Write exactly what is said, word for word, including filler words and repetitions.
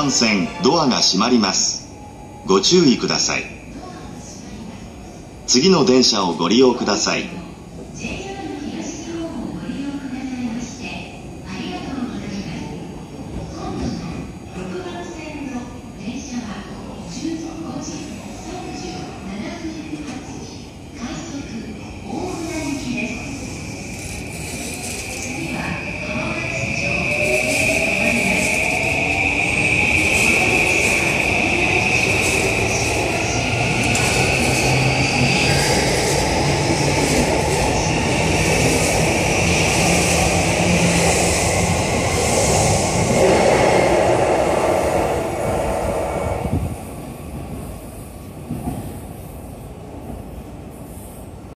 番線ドアが閉まります。ご注意ください。次の電車をご利用ください。